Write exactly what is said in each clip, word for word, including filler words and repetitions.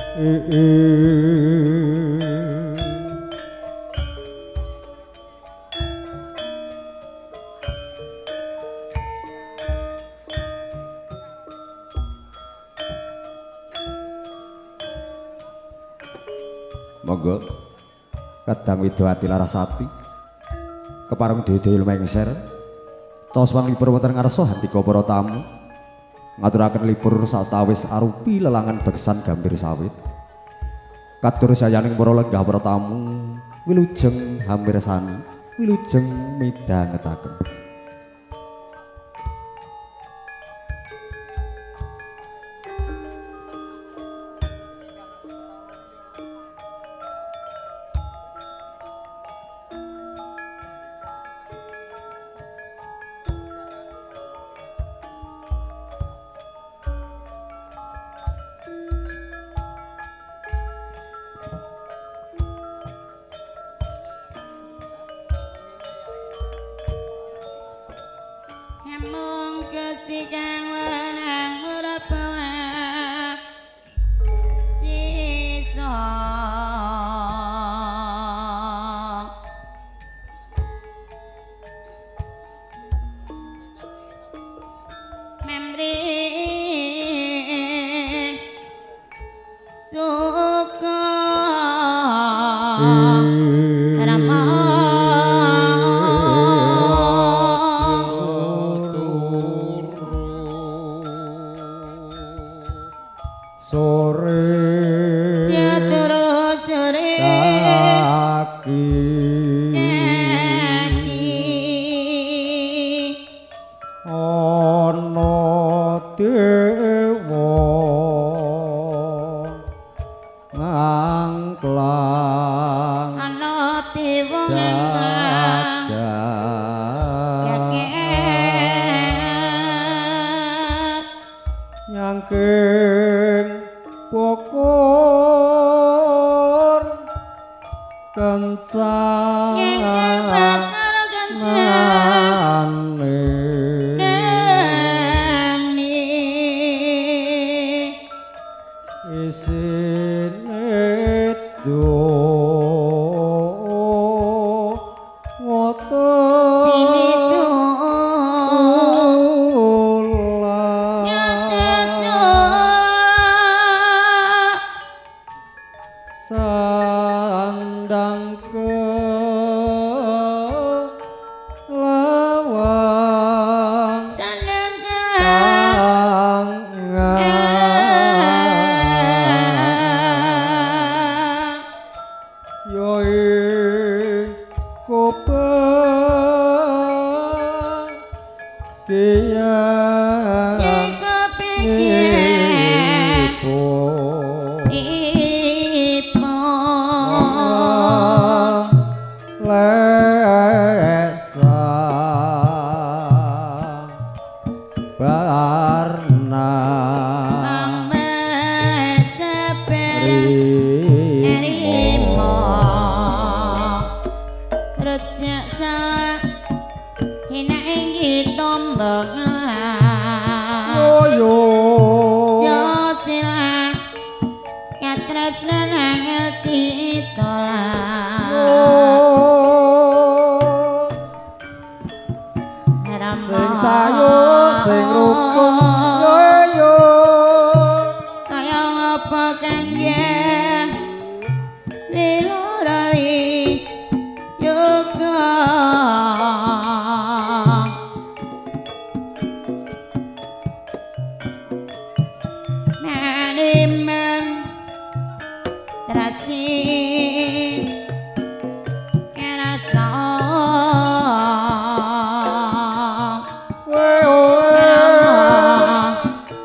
Monggo Kadang Widowati Larasati kepareng dhewe-dhewe lumengser tos panglipur wonten ngarsa handika para tamu ngaturaken lipur sawetawis arupi lelangan beksan gambir sawit kadur sayaning para lenggah para tamu wilujeng hamirsani wilujeng midhangetaken.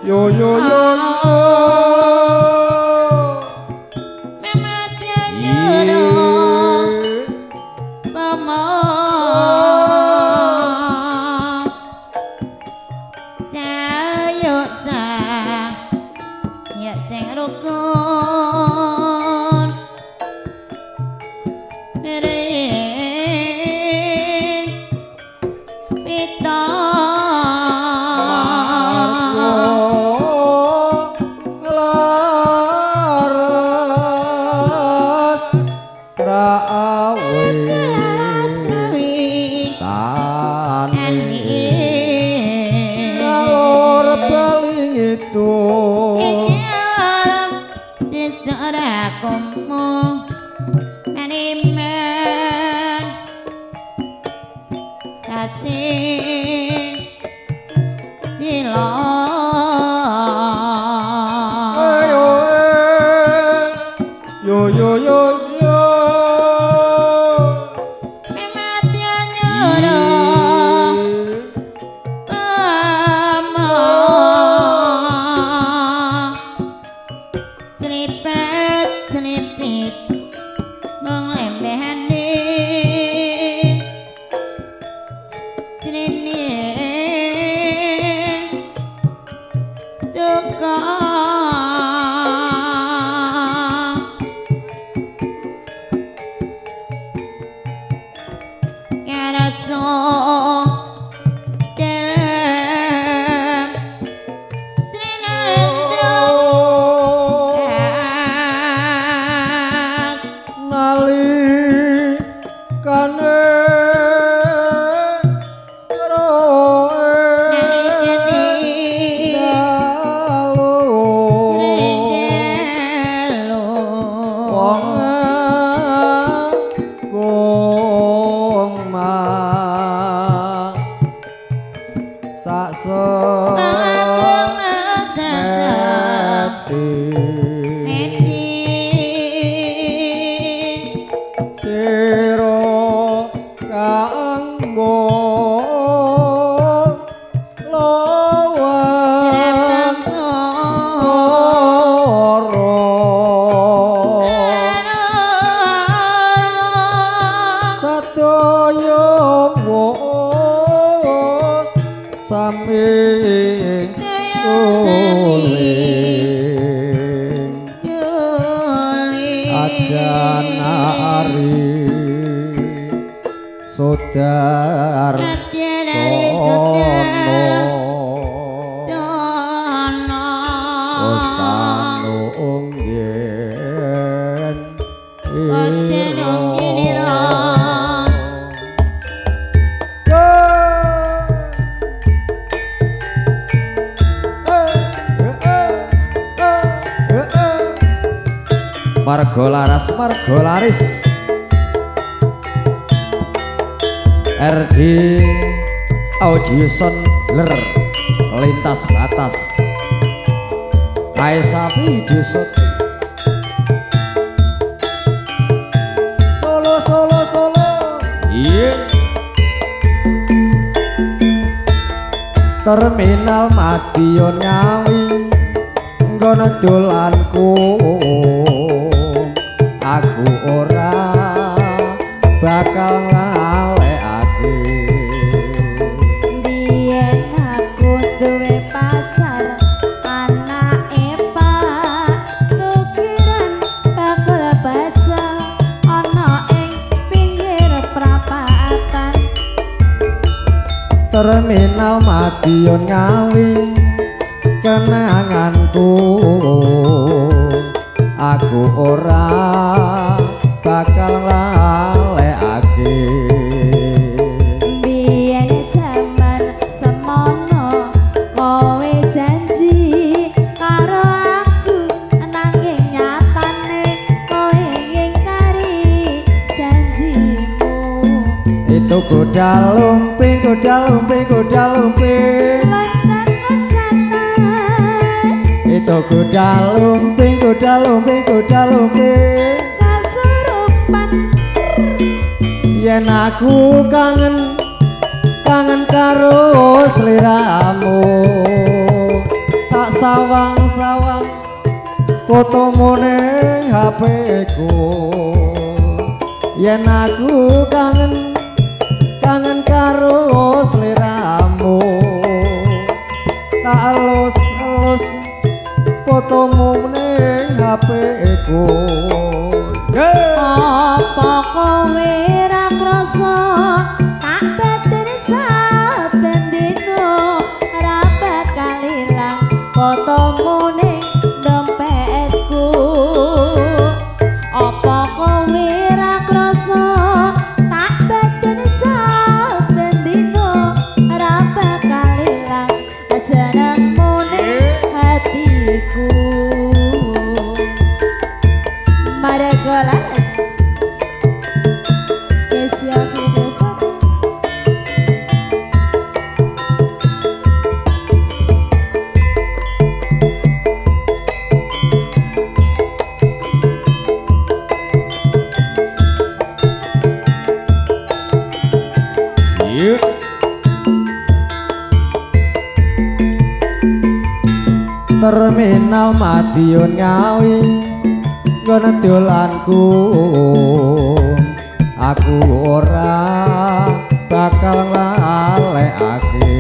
Yo Seserakumu animen kasih sila yo yo yo yo mematya nyoro ama seripet seripit menglembehani sini suka karaso dalam Srinalendra nalikane Sodar Sono Ostano onggen Ostano onggen Margo laras margo laris R D Audio Soundler lintas batas Kaisapi Desut Solo solo solo iya Terminal Madiun Ngawi nggono dolanku aku ora bakal ngalekake biyen aku duwe pacar anake Pak tukiran bakal baca ana ing pinggir prapatan Terminal Madiun Ngawi kenanganku aku ora bakal ngalekake biyen jaman semono kowe janji karo aku nanging nyatane kowe ngingkari janjimu itu kuda lumping kuda lumping kuda lumping itu kuda lumping kuda lumping kuda lumping kasurupan yen aku kangen kangen karo sliramu tak sawang-sawang fotomu ning H P ku yen aku kangen kangen karo sliramu tak elus-elus fotomu ning H P ku apa kowe ra krasa tak batin saben dina ra bakal ilang fotomu ning dompetku apa kowe ra krasa tak batin saben dina ra bakal ilang jenengmu ning hatiku terminal Madiun Ngawi ngono dolanku aku ora bakal lalekake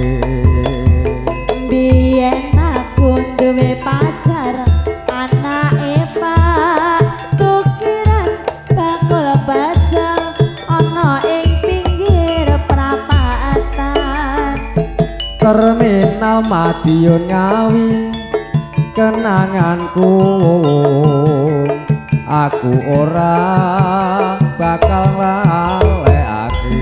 biyen aku duwe pacar anake Pak tukiran bakul bajang ana ing pinggir prapatan terminal Madiun Ngawi kenanganku aku ora bakal lalekake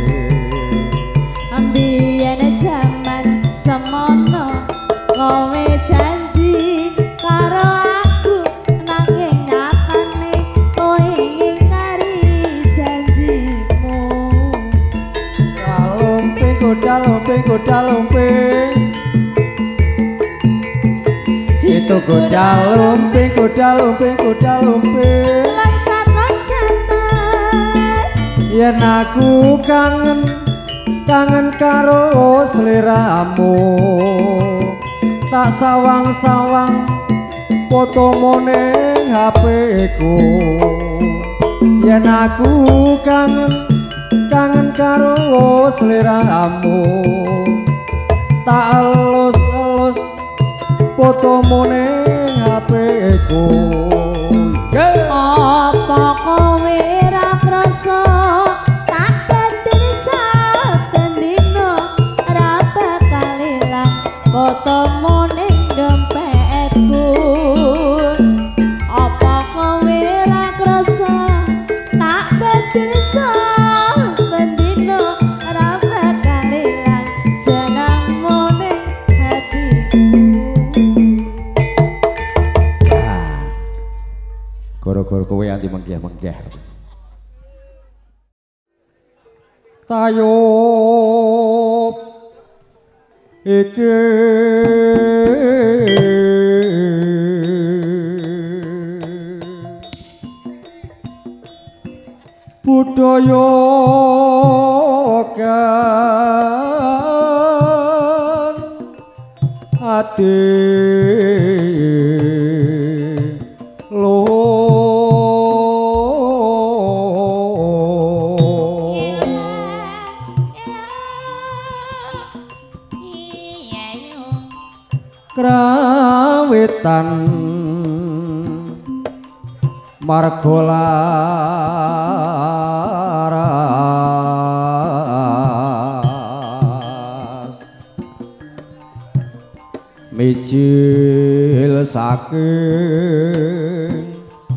ambien jaman semono kowe janji karo aku nanging nyatane kowe ngingkari janjimu lumping kuda lumping kuda lumping itu kuda lumping kuda lumping kuda lumping loncat loncatan yen aku kangen kangen karo sliramu tak sawang-sawang fotomu ning H P ku yen aku kangen kangen karo sliramu tak elus-elus fotomu ning H P ku apa kowe ra krasa tak dadi saben dina ra bakal ilang fotomu ning dompetku apa kowe ra krasa tak dadi saben dina ra bakal ilang jenengmu ning hatiku goro-goro kowe anti menggeh-menggeh tayub iki budaya kan ati krawitan marga laras mijil saking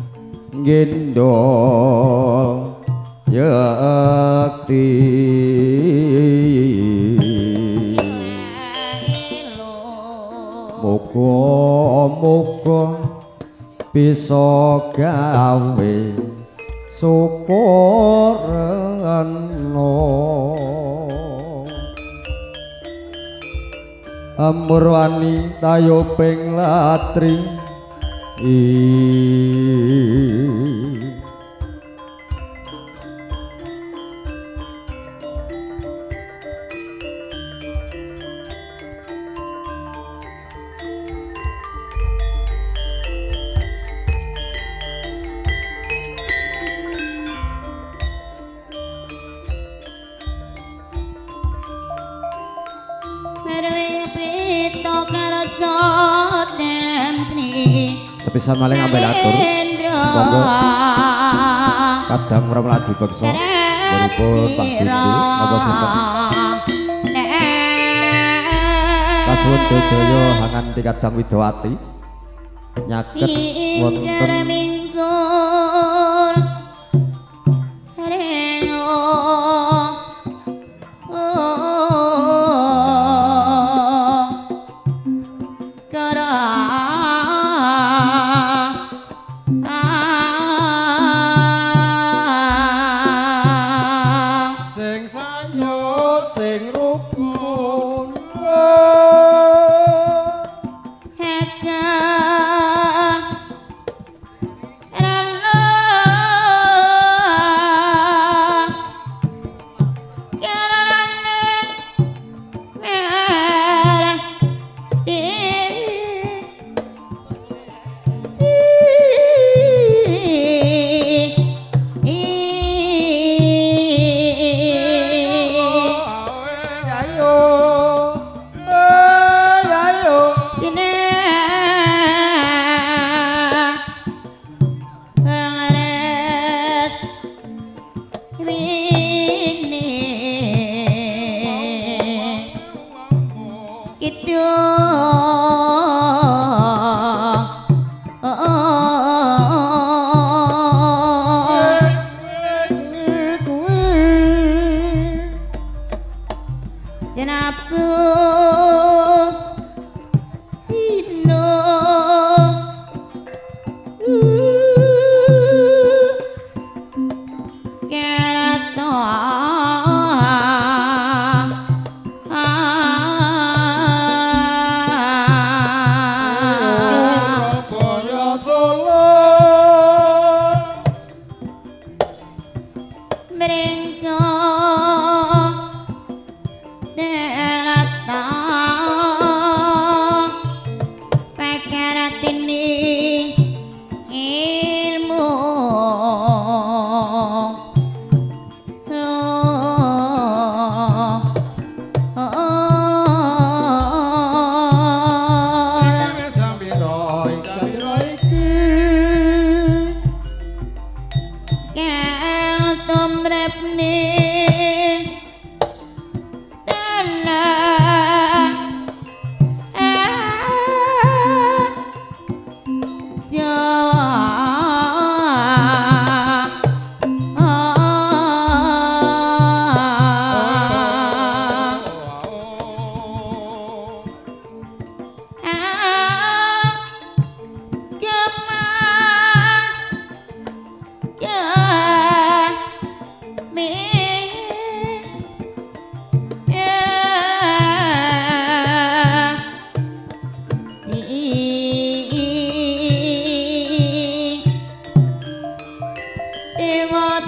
gendol yakti muga-muga bisa gawe syukurana amurwani tayoping latri sepisan maling ambil atur monggo kadang mramladi beksa beripun Pak Dindi napa sinten kasuwun dodaya hanganti kadang Widowati nyaket wonten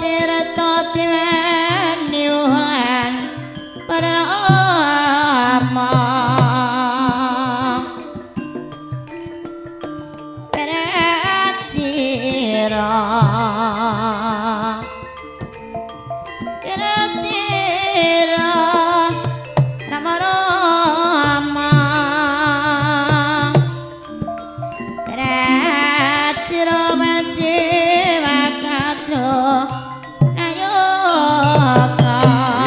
tirta diweni wulan purnama Peracira Peracira Rama Rama Peracira masih wakatu nayoka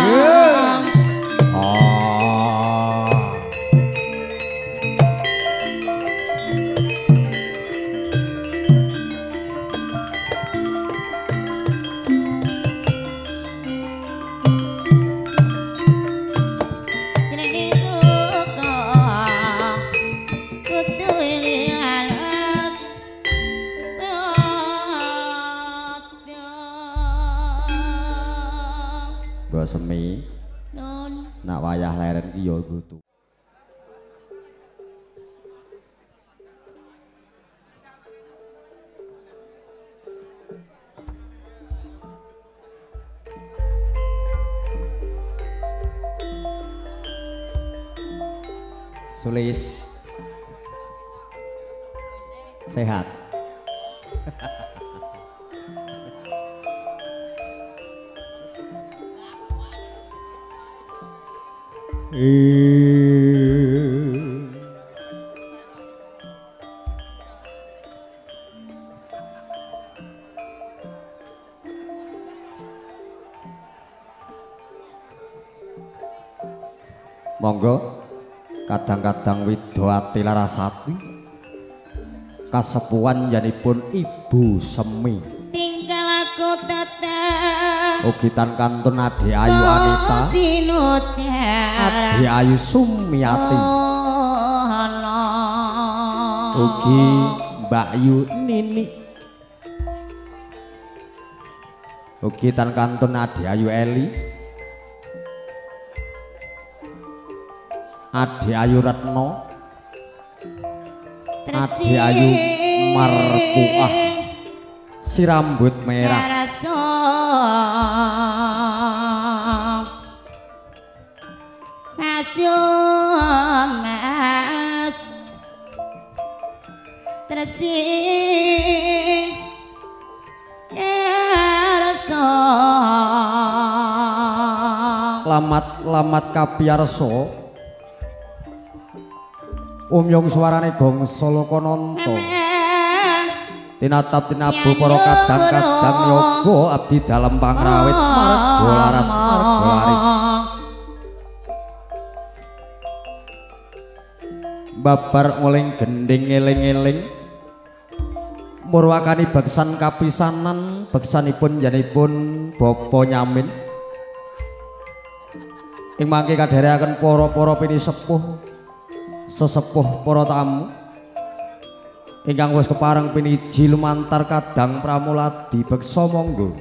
semi non nak wayah leren ki ya kudu Sulis sehat monggo kadang-kadang Widowati Larasati kasepuhan yanipun Ibu Semi tinggal aku tetap ugitan kantun Ade Ayu Anita Ade Ayu Sumiati ugi Mbak Yu Nini ugitan kantun Ade Ayu Eli Ade Ayu Retno Ade Ayu Markuah si rambut merah Mas Tresih lamat lamat kapiyarsa umyong suarane gong solo kononto tinatap tinabu para kadang-kadang yoga abdi dalam pangrawit marga laras marga laris babar nguling gending eling-eling murwakani beksan kapisanan beksanipun janipun Bapa Nyamin ing mangke kadhereaken para-para pinisepuh sesepuh para tamu ingkang wis kepareng piniji lumantar kadang pramuladi beksa monggo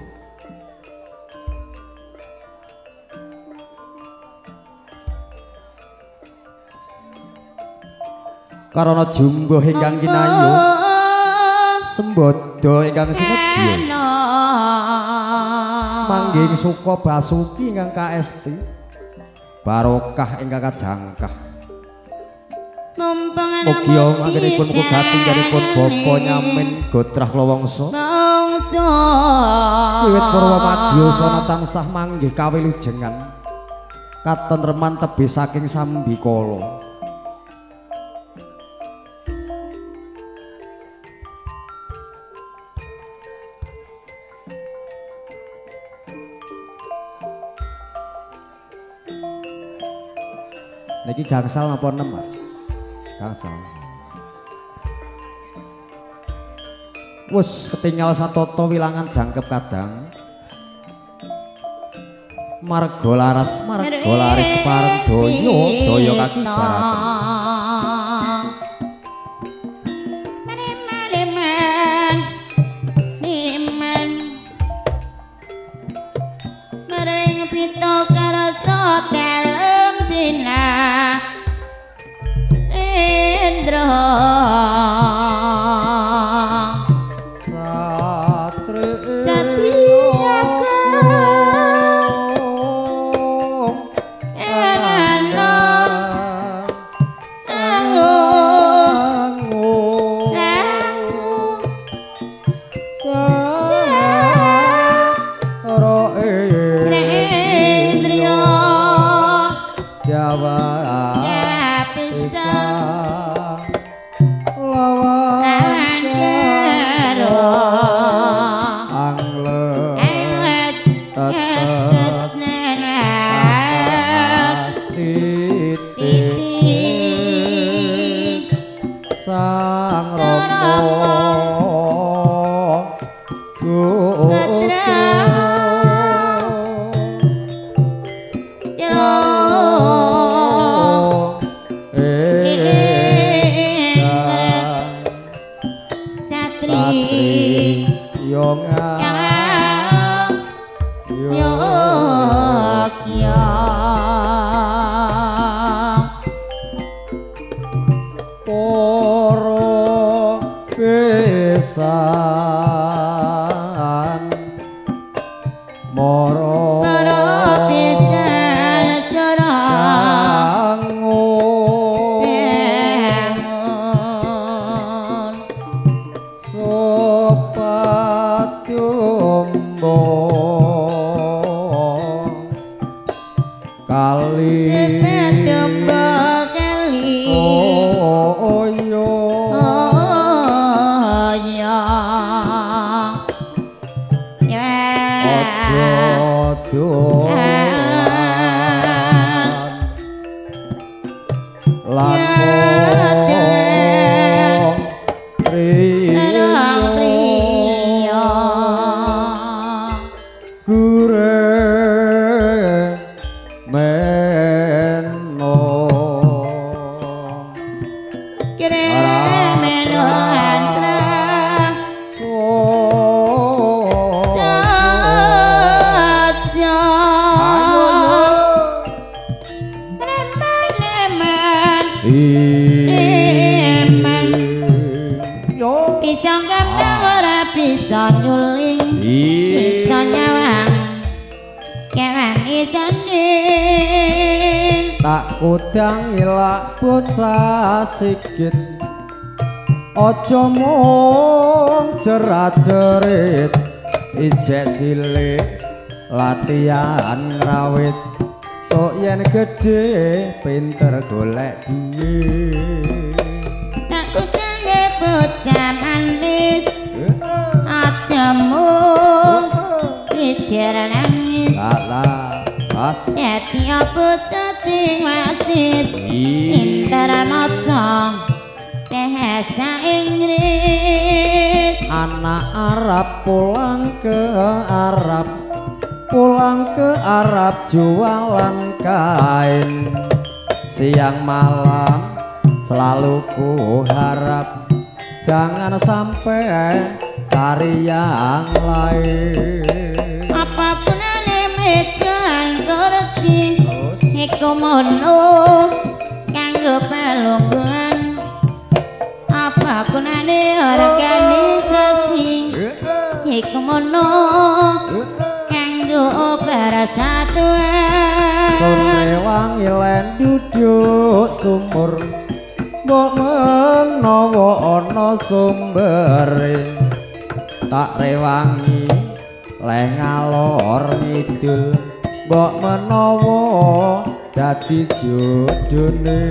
karana jumbuh ingkang kinayu sembodo ingkang sinedya manggih suka basuki ingkang kaesti barokah ingkang kajangkah mugi anggenipun mugating kanipun Bapa Nyamin gotrah lawangsa wiwit Purwa Madyasana tansah manggih kawilujengan katentreman tebih saking Sambikala niki gangsal napa enem Pak? Gangsal. Wes ketinggal satoto wilangan jangkep kadang. Marga laras marga laris kepareng donya daya kakibaraken. Satria lawan ya pisang lawan karo anglet anglet tetes nenas titik sang romo kudang ilak bocah sikit aja mung jerat-jerit ijek cilik latihan ngrawit sok yen gedhe pinter golek duit tak kudang bocah manis aja mung ijek nangis alah pas dadi bocah sing wasis pinter maca bahasa Inggris anak Arab pulang ke Arab pulang ke Arab jualan kain siang malam selalu ku harap jangan sampai cari yang lain apa gunane meja lan kursi iku mono kanggo pelungguhan apa gunane organisasi iku mono kanggo persatuan sore wangi len duduk sumur mbok menawa ana sumbere tak rewangi le ngalor ngidul mbok menawa dadi jodone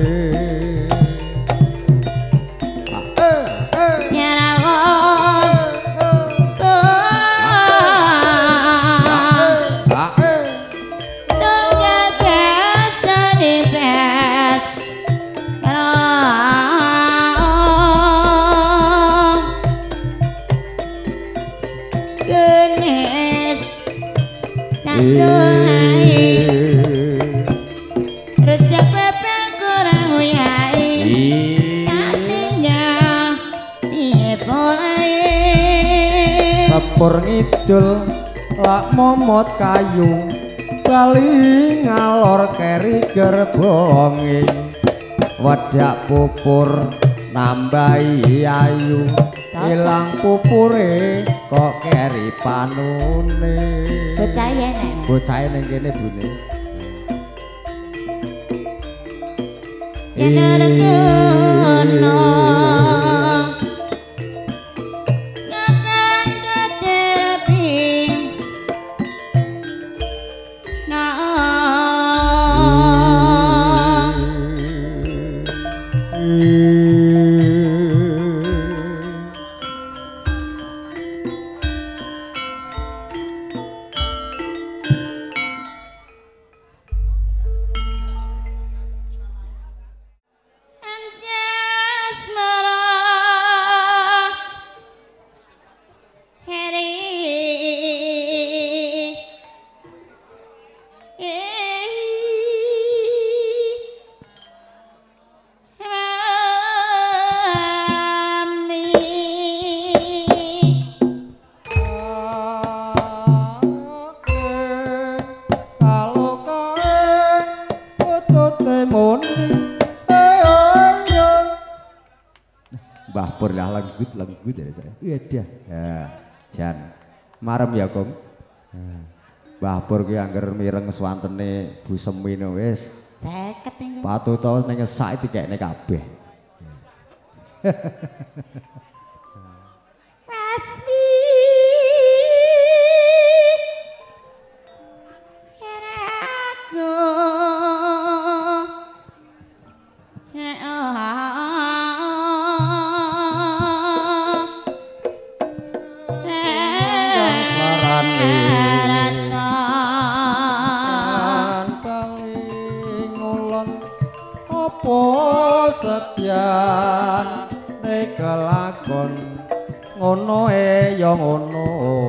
sepur ngidul lak momot kayu bali ngalor keri gerbonge wedak pupur nambahi ayu ilang pupure kok keri panune bocah yen bocah ning kene bune Jangan jadi saya. Iya dah. Ya, jan. Marem ya, Kong. Mbah Pur ki angger mireng swantene Bu Semino wis seket niku. Patuto ning ngesak dikekne kabeh. Rasmi Heraku Setyan nekelakon ngono e ya ngono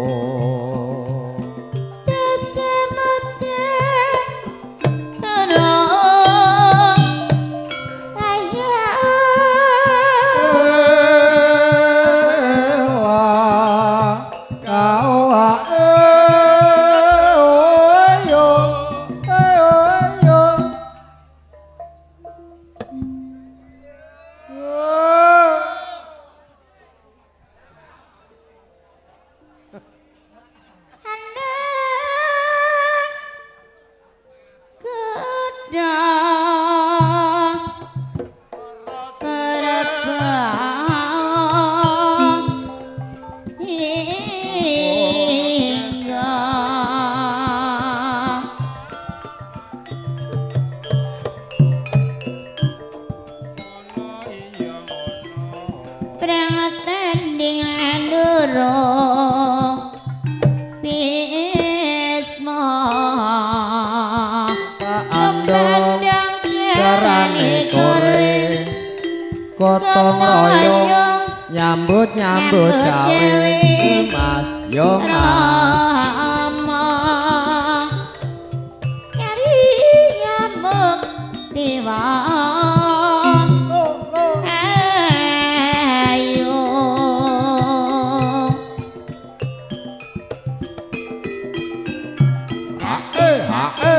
gotong royong nyambut nyambut gawe Mas yo Mas kari nyambut tiwa ayo hae hae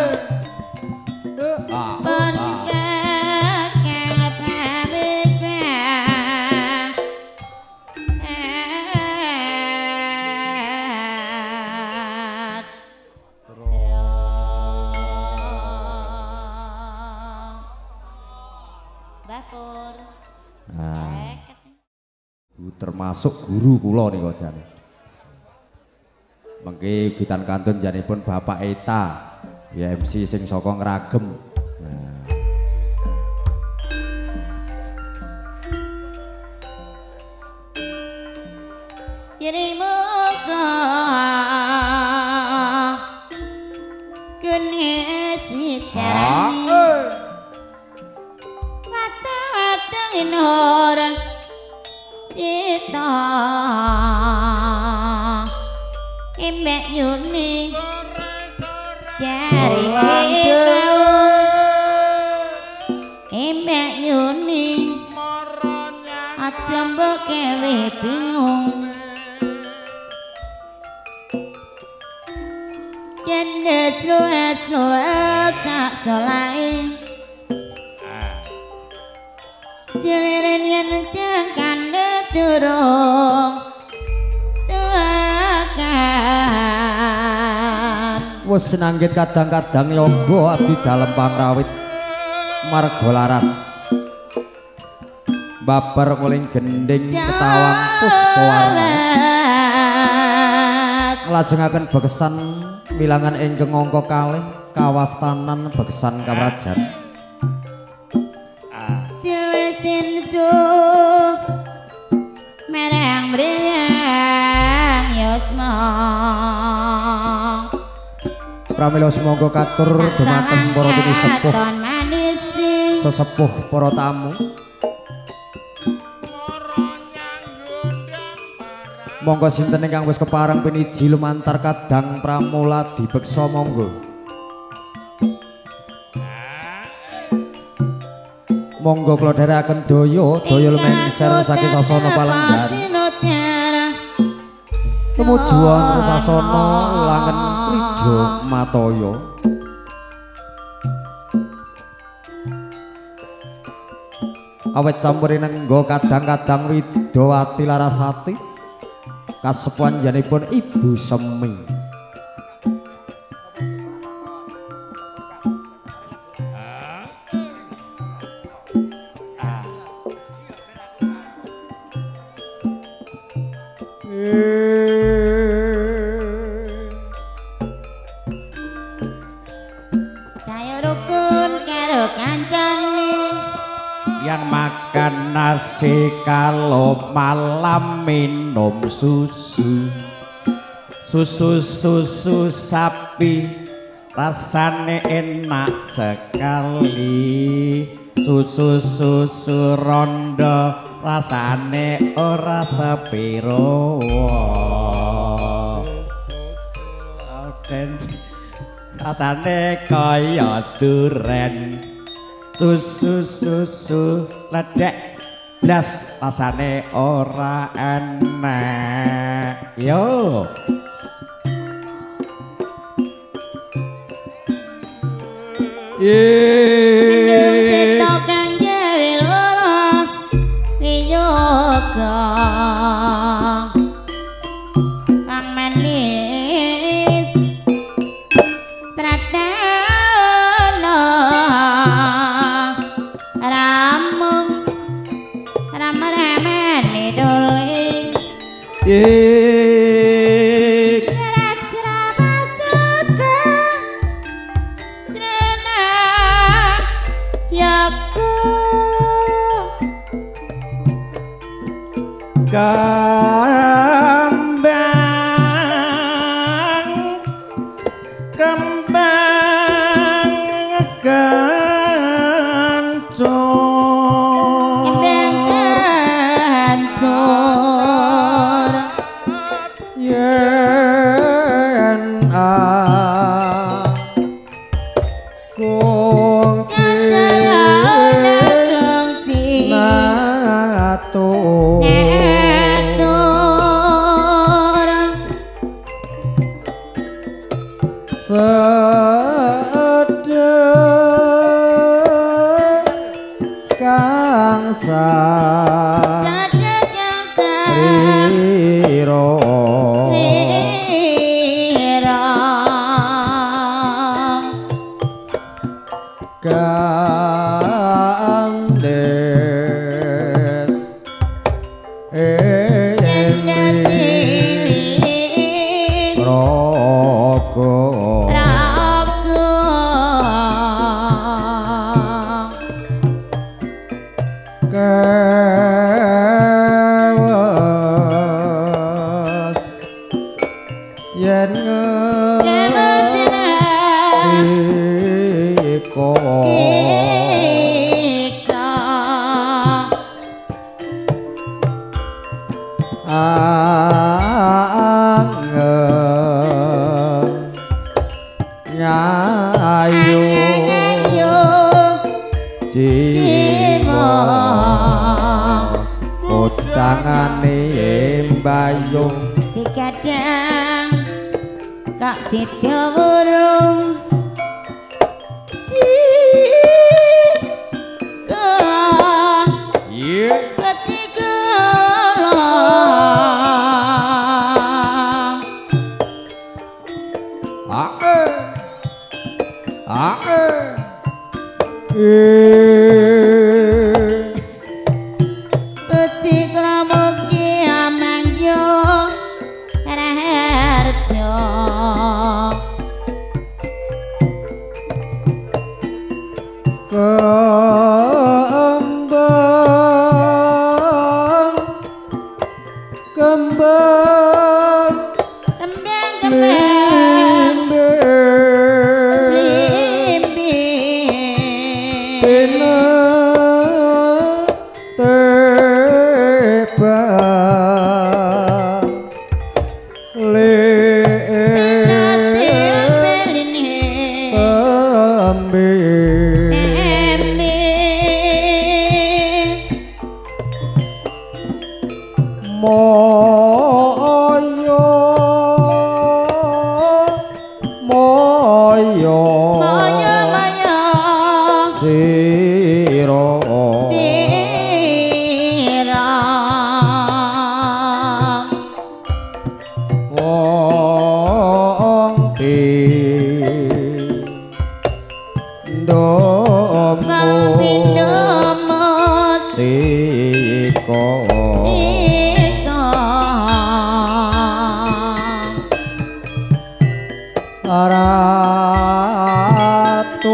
termasuk guru kula nika jane. Mengki gitan kantun janipun Bapak Eta, ya M C sing saka Ngragem. Nah. Kirimu kenis micarani mata-mata orang Cita Imbek Yuni Cari kau Imbek Yuni Aja mbok kewe bingung Jendes luas-luas tak solain Jilirin yang jangkan durung tuakan wis nanggit kadang-kadang yoga abdi dalem pangrawit marga laras babar muling gending ketawang puspawarna nglajengaken bekesan milangan ingkang angka kalih kawastanan bekesan kawrajan merang meriang yosmo pramila semangga katur dumateng para tini sepuh sesepuh para tamu monggo sinten ingkang wis kepareng piniji lumantar kadang pramula dibeksa monggo monggo kula dherekaken daya daya lumengser saking sasana Palenggan tumuju wonten sasana Langen Krija Mataya awet campuri nenggo kadang-kadang Widowati Larasati kasepuan janipun Ibu Semi. Nasi kalau malam minum susu susu susu sapi rasanya enak sekali susu susu rondo rasanya ora sepiro rasanya kaya duren susu susu ledek blas rasane ora enak yo ye kang gawe lara wiyoga kang manis pratana ramung ram-ramane dole ik cerah masuka trena yaku kembang kembang gancur gancur yen aku natur sedek kang sariro kandes endi roko kewas yen ngeko angel nyayu jiwa kutangane mbayung dikadang kak sitya burung cikala yeah. ketikala ake ake peti klamuki amangyo raharjo kembang kembang kembang kembang limbi pena tebang le ratu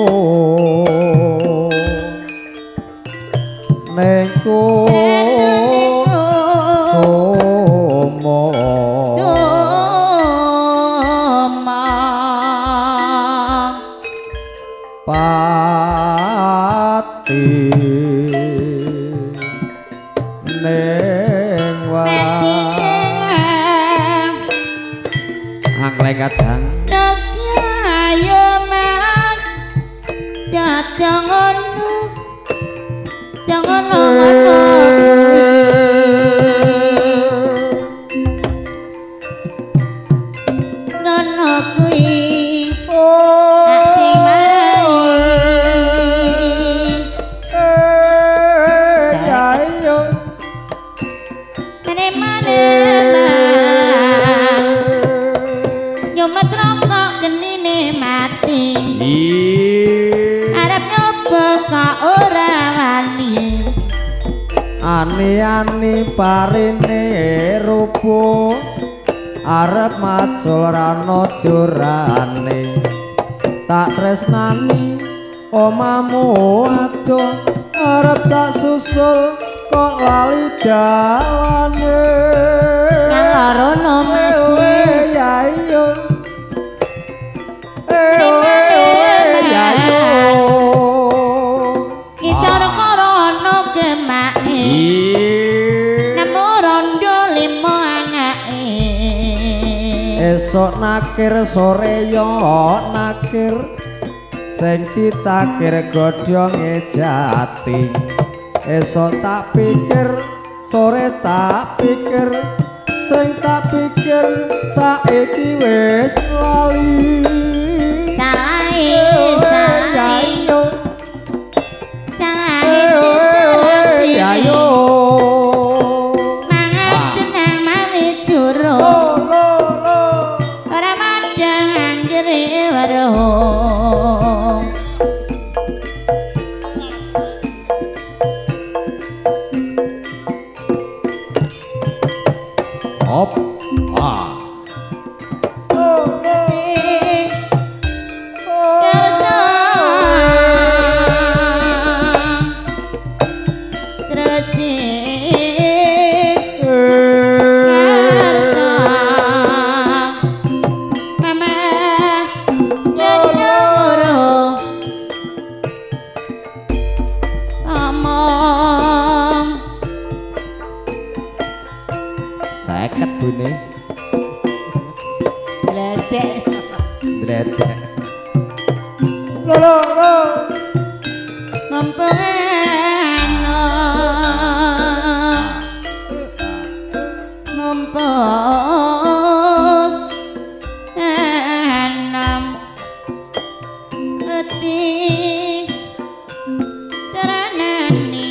nengku somo pati neng angkleng kadang ayo mas jangan jangan ngono kuwi tak sing marai ayo mene mene nyumet rokok genine mati arep nyoba kok ora wani ani-ani parine rupo arep macul rano durane tak tresnani omamu adoh arep tak susul kok lali dalane kalorono masih ayo kisar korono kemake nemu rondo limo anake esok nakir sore yo nakir sing ditakir godhonge jati esok tak pikir sore tak pikir sing tak pikir saiki wis lali salahe salahe salahe ayo mangan jeneng mawi juro ora madang anggere weruh op ah seket bune ledek ledek lo lo lo mumpung ana mumpung ana ati saranani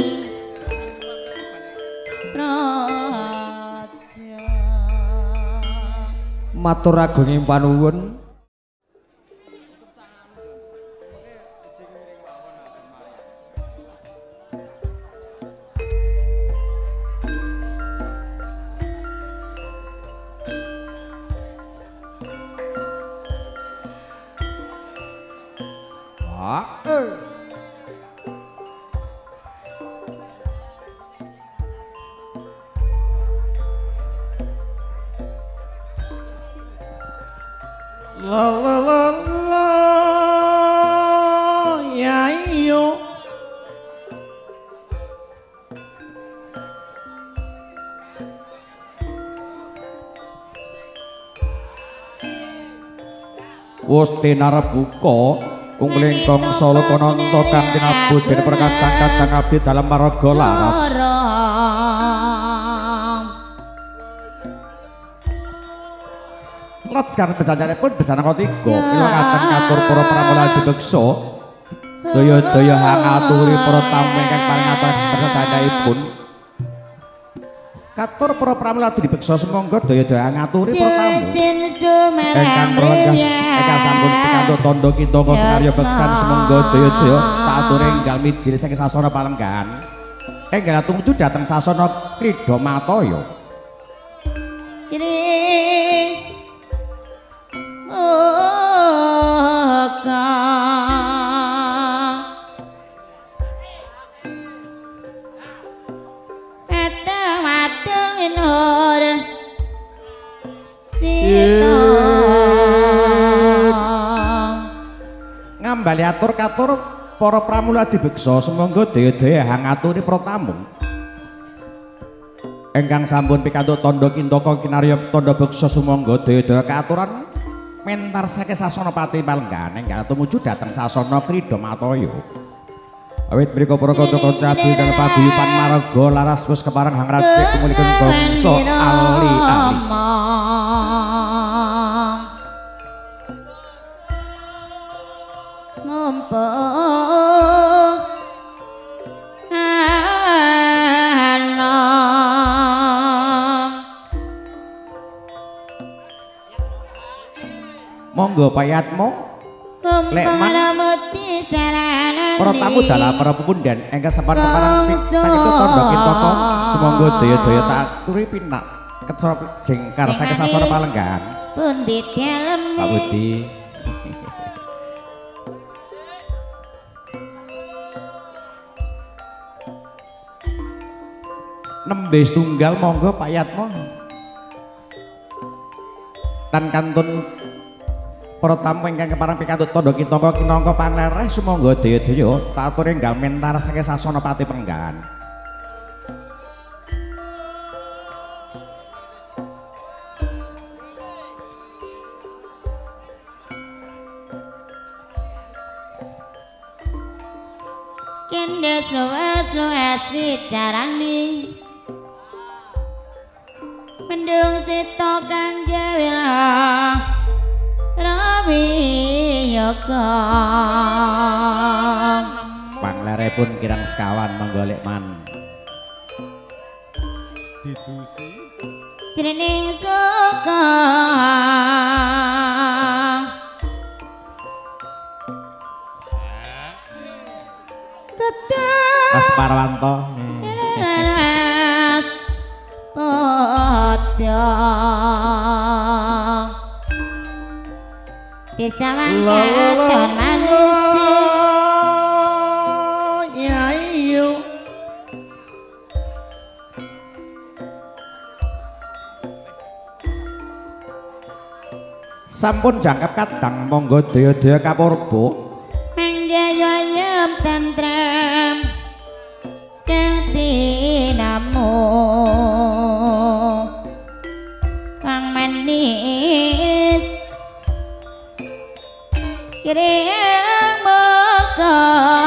matur agunging panuwun ah eh la la la la ya yo wis tinarep buka ungling bangsa lokananta kang tinabut den perkatang-katang abdi dalem paraga laras Lat sekarang besanjane pun besana kotiga kula ngaten ngatur para pramila dibeksa daya-daya hangaturi para tamu ingkang paring atur persadanipun katur para pramila dibeksa semangga daya-daya ngaturi para tamu ingkang pralengah ingkang sampun pikantuk tandha kita karya beksan semangga daya-daya tak aturi enggal mijil saking sasana palenggahan enggal tumuju dhateng sasana Krida Mataya kiri oh kembali atur katur para pramula dibeksa semangga daya-daya hangaturi para tamu ingkang sampun pikantuk tandha kintaka kinarya tandha beksa sumangga daya-daya kaaturan mentar saking sasana pati palenggan ingkang tumuju dhateng sasana Krida Mataya. Awit mriko para kanca-kanca abdi dan paguyuban marga laras wis kepareng hangrajek kumulipun bangsa ali-ali. Mumpung ana monggo payatmu lekman para tamu dalah para pepundhen ingkang sampun kepareng saking tandha kintaka sumangga daya-daya tak aturi pinak kecap jengkar saking sasana palenggan pundi dalem Pak Budi nembe tunggal monggo payatmu tan kantun para tamu ingkang kepareng pikantuk tandha kintaka kinangka panlereh sumangga daya-daya tak aturi enggal mentar saking sasana pati penggan. Kendes luas luas bicarani mendung sito kang jawila rawi yoga Panglerepun kirang sekawan monggo lekman Didusi jroning suka Mas Parwanto Lelas Podyo Desa Mangkaton manusia ya iyo sampun jangkep kadang monggo daya-daya kapurba Manggaya yem tentrem Kang tinamu Kang manis Kiriang muka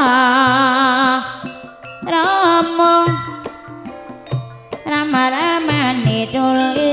Rama Rama-rama niduli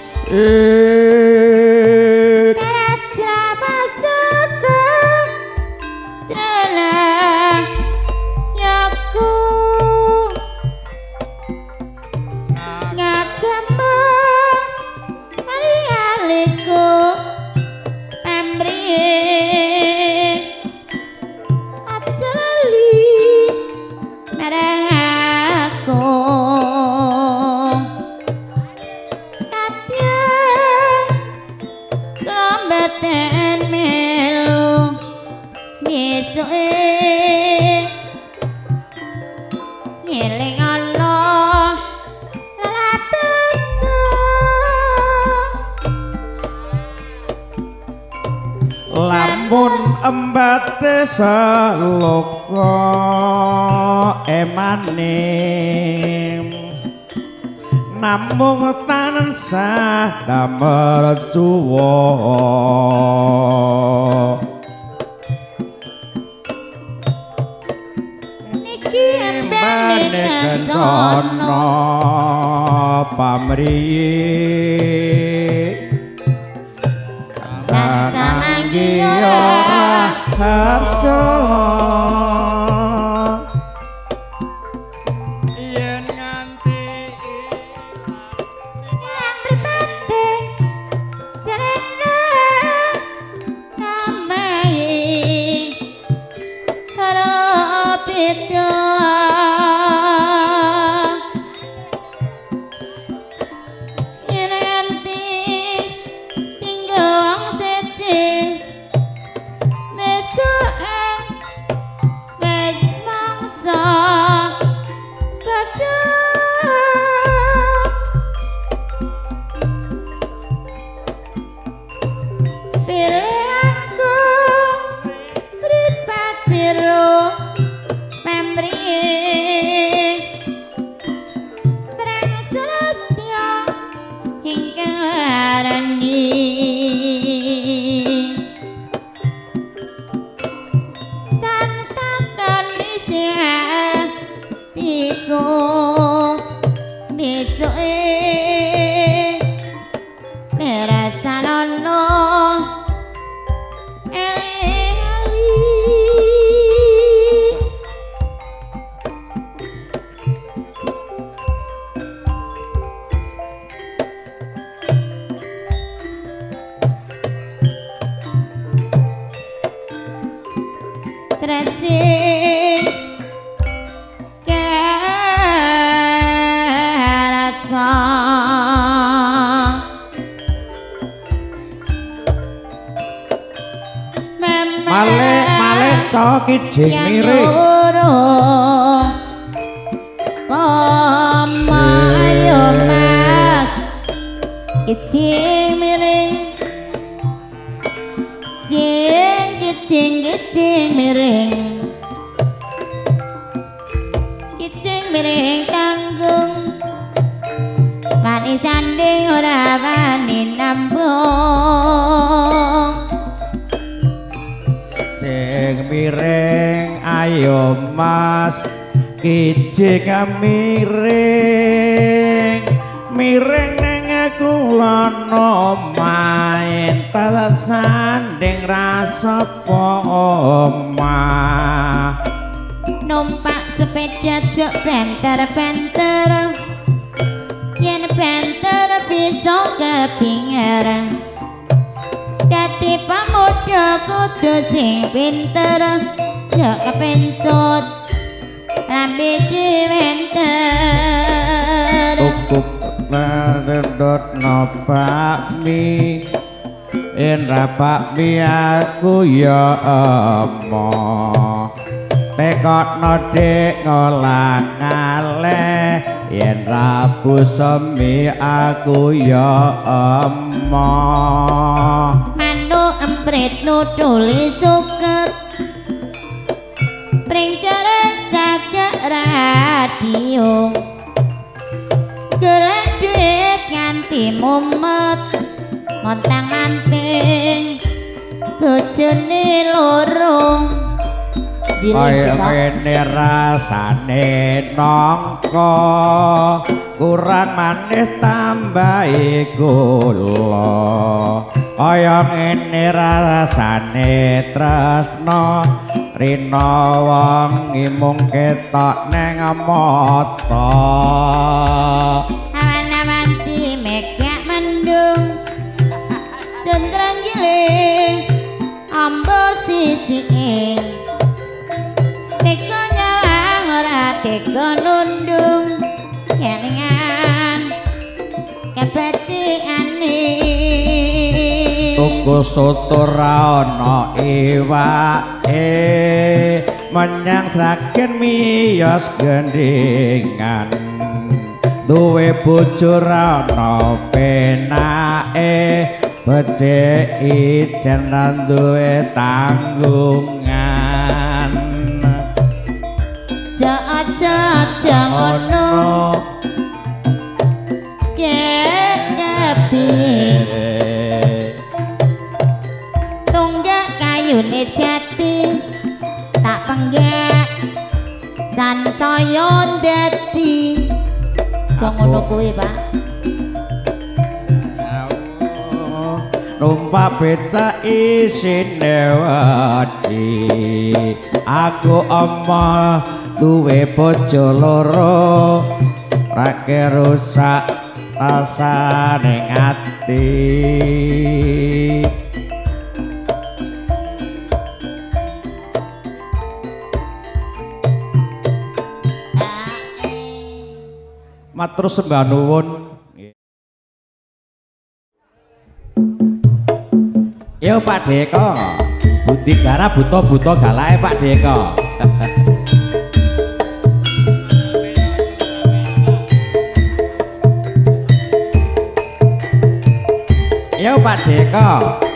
lamun embate saloka emaning namung tansah damercuwa niki mbane kencana pamriye Samanggira harjo yen nganti ilang pripate jarene namai harap itu yen nganti tinggal wong siji besok sing kerasa Malek malek coki jing miring Pamayo mas Kicing miring Jing kicing kicing miring Kicing miring tanggung Wani sanding ora wani nambung Jing miring ayo mas kijing miring miring neng kulana main talat sanding rasa omah numpak sepeda jok benter-benter yen benter bisa kepinger dadi pamuda kudu sing pinter jok kepencut lambe diwenter cukup nardot no bakmi Indra bakmi aku ya emoh tekot no dek ngolah ngaleh yen rabu semi aku ya emoh manuk emprit nuduli suket pring derek jaga radio golek duit nganti mumet montang manting bojone loro kaya ngene rasane nangka kurang manis tambahi gula kaya ngene rasane tresno rina wong imung ketok neng mata awan-awanti megak mendung sentrang giling ambo sisike teko nyawang ora teko nundung kelingan kebeciane tuku soto ra ana iwake menyang sragen miyos gendingan duwe bojo ra ana penake becik ijen lan duwe tanggungan aja-aja ngono kekepi tunggak kayune jati tak penggak sansaya dadi aja ngono kuwi Pak numpak becak isine wedi aku omah duwe bojo loro rake rusak rasane ati matur sembah nuwun yo Pak Deko budi gara buta-buta galae Pak Deko yo Pak Deko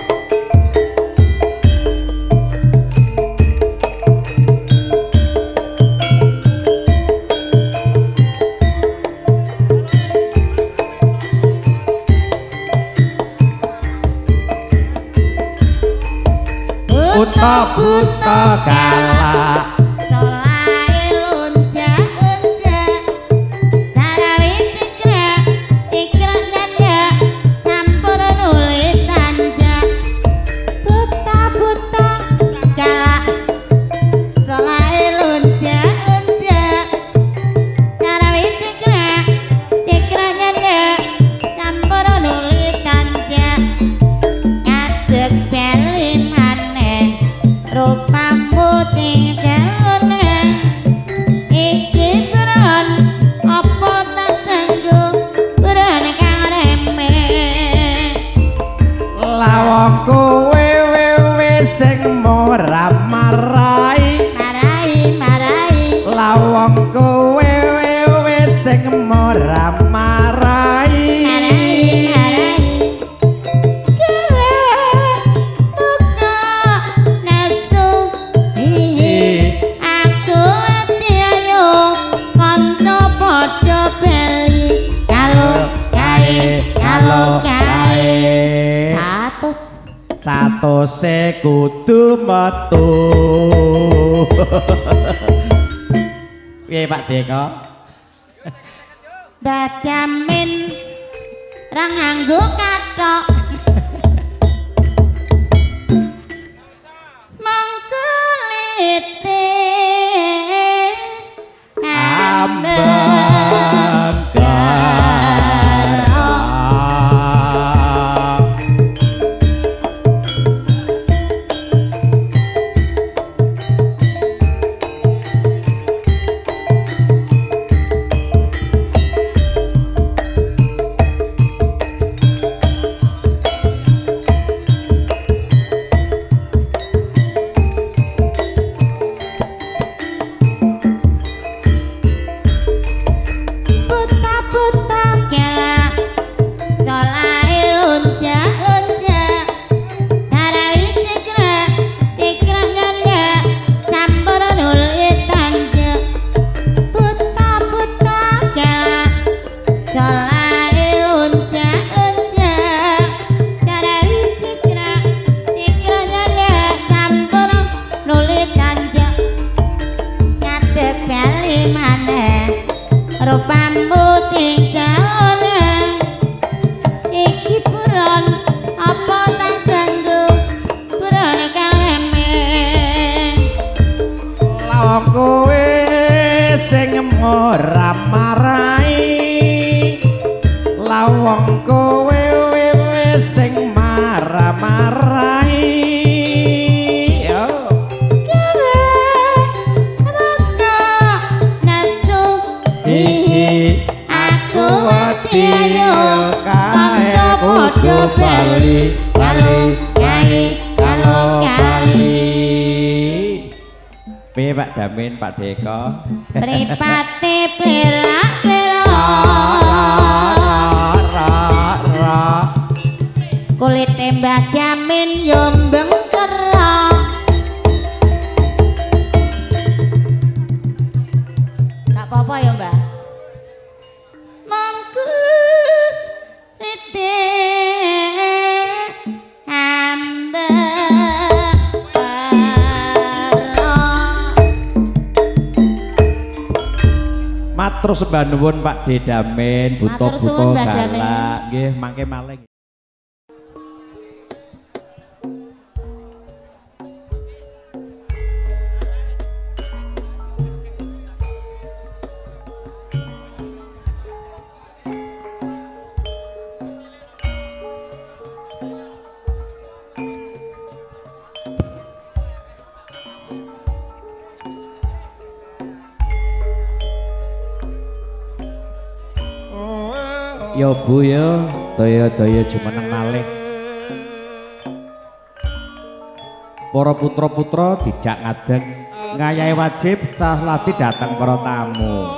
buta-buta galak solae lonjak-lonjak sarawi cikrak cikrak nyandak sampur nulis tanjak buta-buta galak solae lonjak-lonjak sarawi cikrak cikrak nyandak sampur nulis tanjak ngadeg belin rupamu ting sing mora marai marai marai lawang kowe sing mora marai marai marai kowe buka nesu hihi aku ati ayo kanca padha bali kalau kae kalau kae satus satose kudu metu piye Pak Deka badamin ra nganggo kathok mangkulite ambang karo rupamu tinggalane iki buron apa tak sanggup buron kareme lawang kowe sing ora marai lawang kowe sing marah-marahi ayo kanca padha bali kalau kae kalau kae piye Pak Damin Pak Deka mripate plerak-plerak kulite Mbah Damin yo mbengkera gak apa-apa ya Mbah matur sembah nuwun Pak Dedamin buta-buta galak nggih mangke malih ya Bu ya daya-daya jumeneng malih para putra-putra dijak ngadeg ngayahi wajib cah lati datang para tamu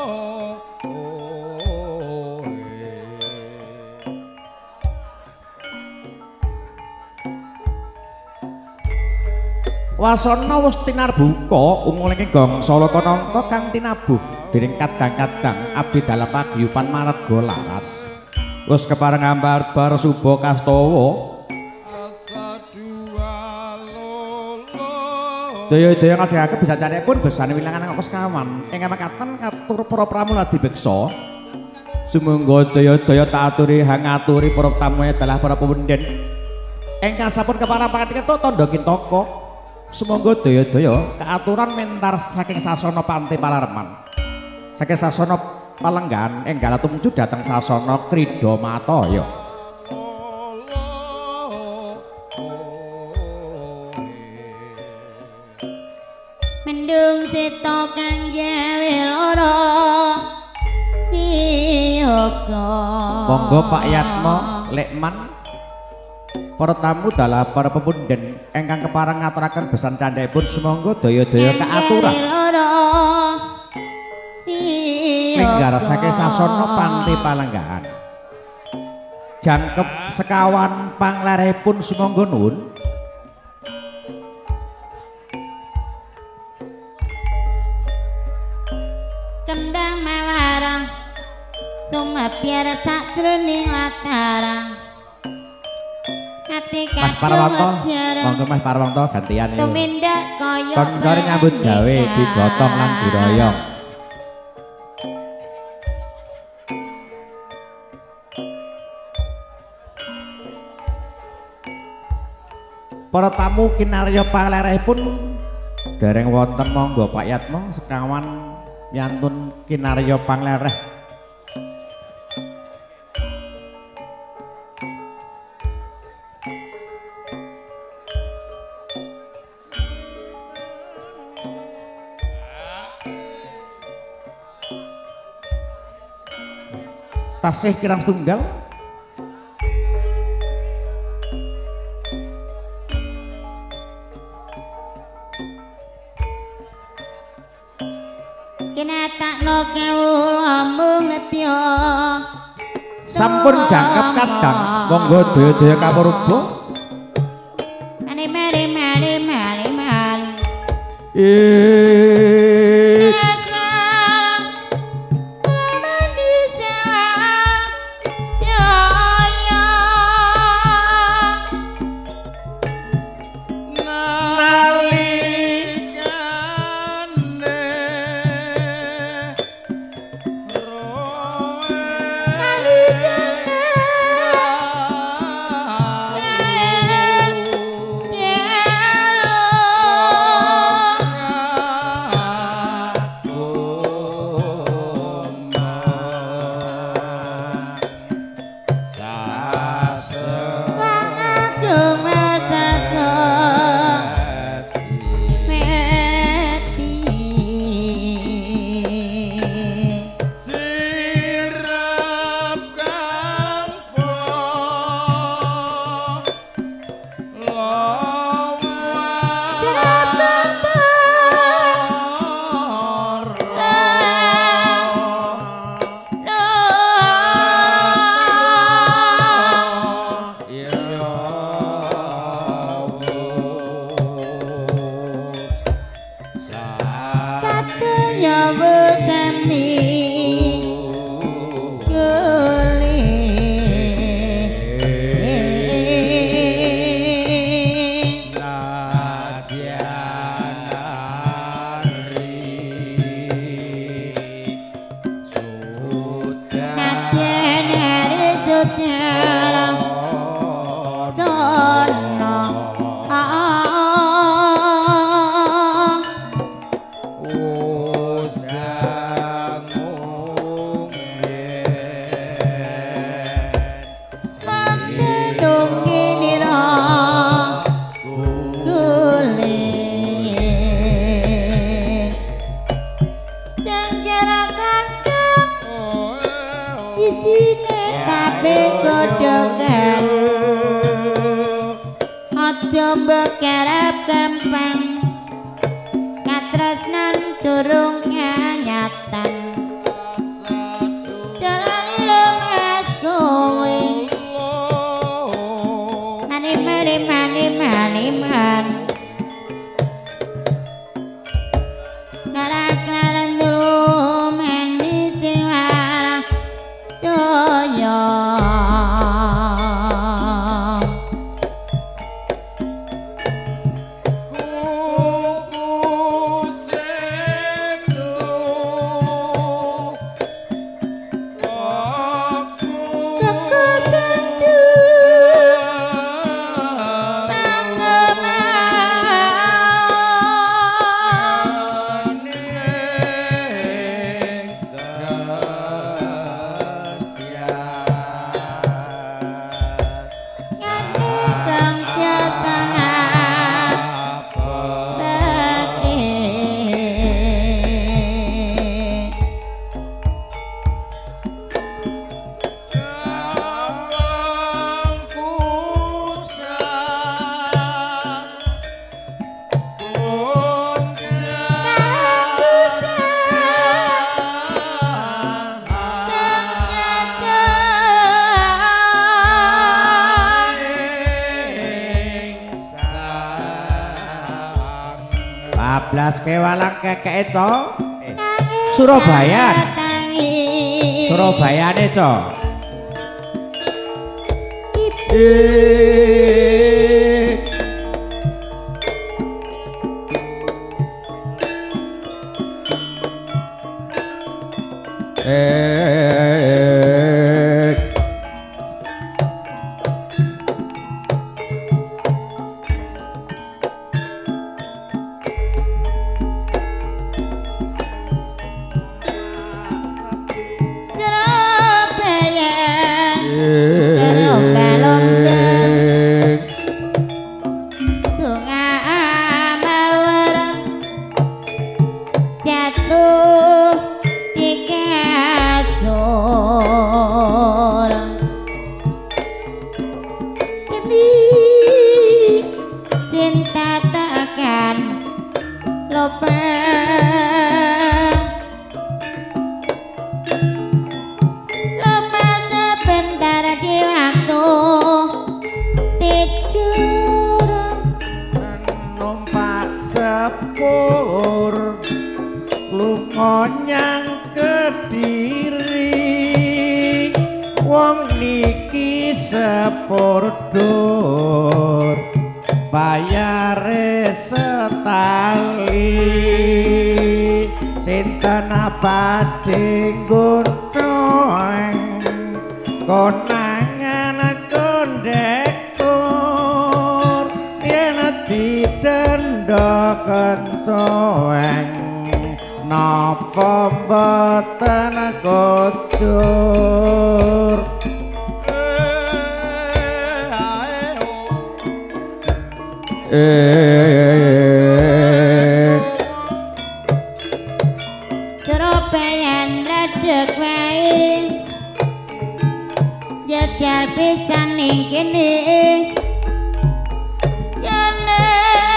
wasana wis tinarbuka umuling gong sala kananta kang tinabuh dening kadang-kadang abdi dalam paguyuban marga laras wis kepareng ambar-bar suba kastawa daya-daya ngajengaken bisa caripun besane wilangan kok sekawan ing mekaten katur para pramuladi beksa sumangga daya-daya tak aturi hangaturi para tamu dalah para pundhen ingkang sampun kepareng pangaten tandha kintaka sumangga daya-daya kaaturan mentar saking sasana Panti Palarman saking sasana Palenggan enggal tumuju dhateng sasana Krida Mataya mendung seta kang gawe lara iyoga monggo Pak Yatmo Lekman para tamu dalah para pepunden ingkang kepareng ngaturaken besan candhaipun sumangga daya-daya kaaturan linggar saking sasana Panti Palenggahan jangkep sekawan panglerehipun sumangga nuwun kembang mawarang sumapyar sakjroning latarang ati Mas Parwanto monggo Mas Parwanto gantian yo tumindak kaya kon nyambut gawe digotong lan diroyong para tamu kinarya panglerehipun dereng wonten monggo Pak Yatmo sekawan nyantun kinarya panglereh tasih kirang setunggal kinatakno kawula mungetya sampun jangkep kadang monggo daya-daya kapurba mari mari mari mari mari eh bablas ke walang kekeke co Surabaya Surabaya nih co eh sepur lunga nyang Kediri wong niki sepur dur bayare setali sinten badhe nggonceng konangan kondektur yen didenda kencoeng napa mboten kocur eh Surabaya ledek wae jajal pisan ning kene yane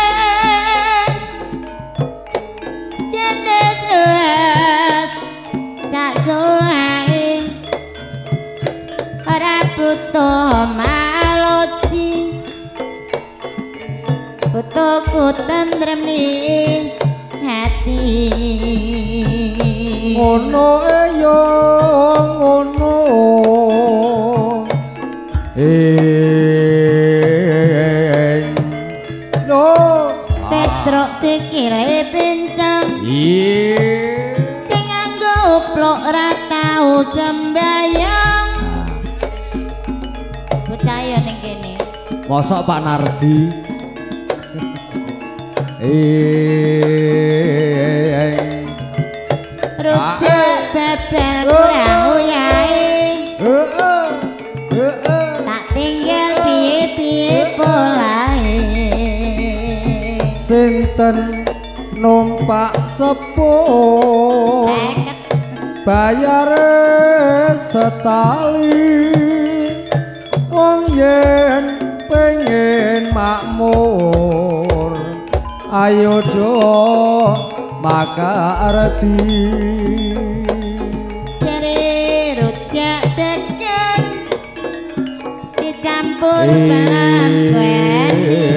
jane suas sak suae ora butuh maloji butuhku tentrem ning hati ngono yo ngono eh no Petruk sikile pincang iya sing nganggo upluk ora tau sembayang bocah ya ning kene mosok Pak Nardi eh rujak bebel kurang uyahe heeh heeh tak tinggal piye-piye polahe sinten numpak sepur bayare setali wong yen pengen makmur ayo do maka arti jere rujak degan dicampur pelamben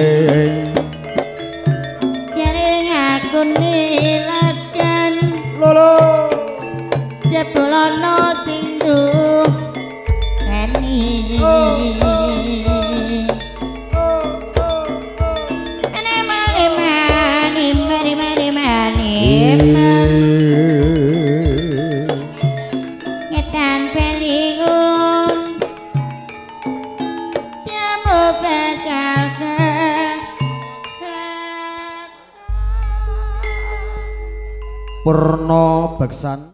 jere ngakuni lagan lolo jebolono sing duweni ane mari mani mari mari mani ngetan pelingun jamu bakal ke Purna Beksan